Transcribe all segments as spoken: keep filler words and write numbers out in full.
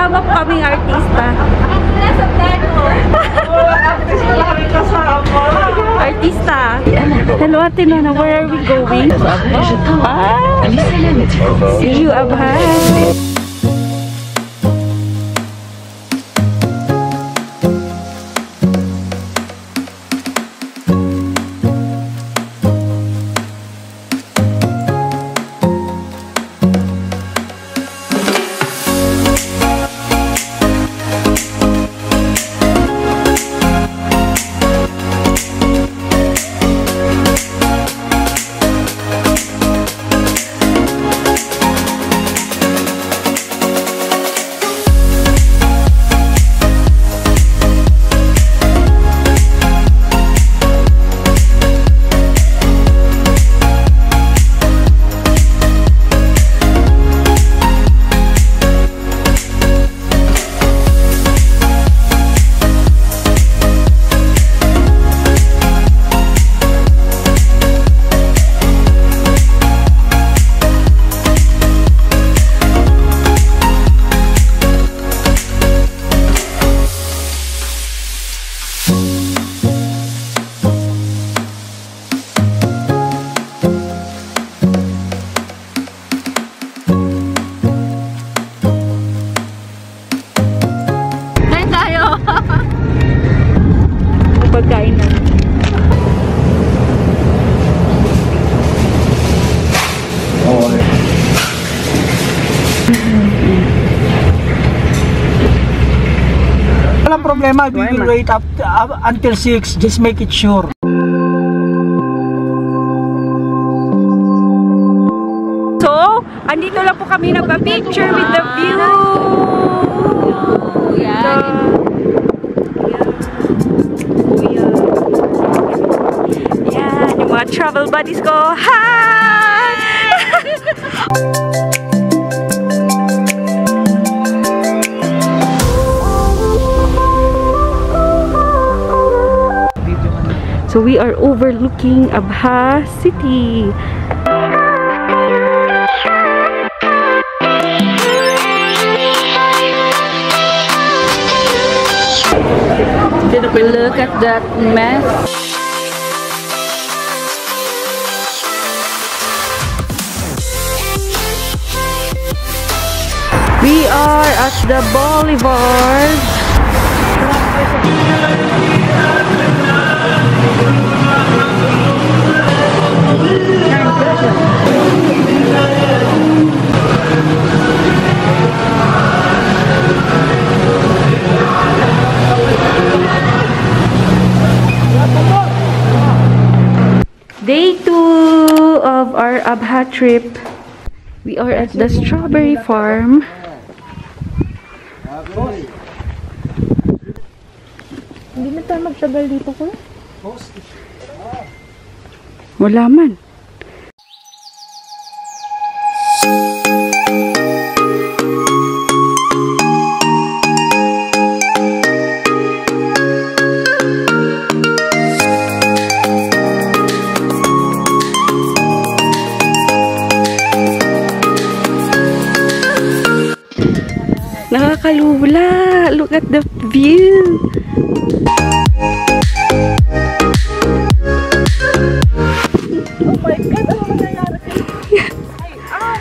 kasama po kaming artista. Artista. Hello, Ate Nona. Where are we going? Ah, see you, Abha. Walang problema, we will wait up, up until six. Just make it sure. So, andito lang po kami nagpa-picture with the view. Yeah. Yan, yung mga travel buddies ko. Hi! So we are overlooking A B H A City. Look at that mess. We are at the boulevard. Day two of our A B H A trip. We are at the strawberry farm. Hindi na tayo magtagal dito ko. Wala man. Nakakalula. Look at the view. Oh my God, ano mangyayari? Ay, ah!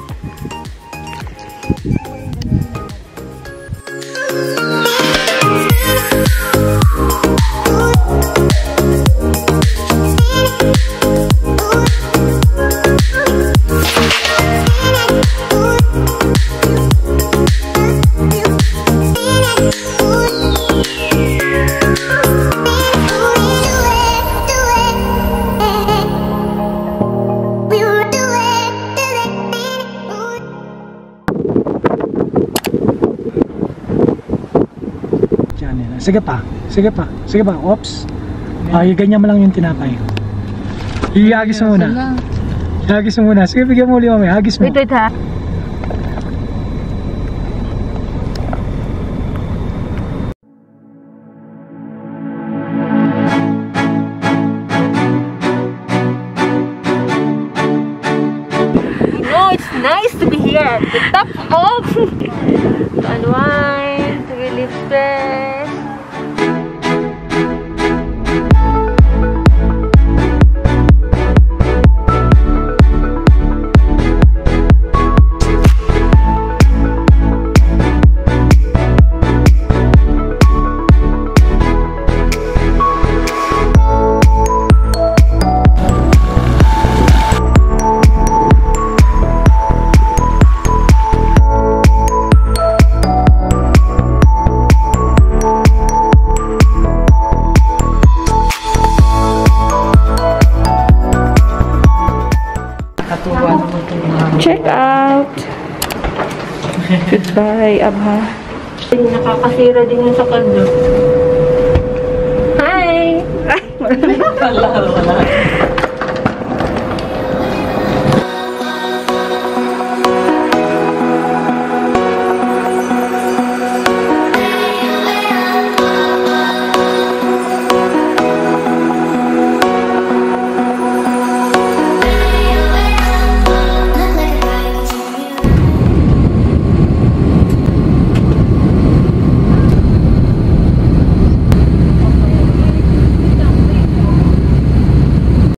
Sige pa, sige pa, sige pa, oops. Ay, ganyan mo lang yung tinapay. Ihagis mo muna. Ihagis mo muna. Sige, bigyan mo ulit mamaya. Hagis mo. Wait, wait ha. You know, it's nice to be here at the top of to unwind, to relieve stress. Check out. Goodbye, A B H A. Nakakasira din yung sa kaldo. Hi! Wala, wala.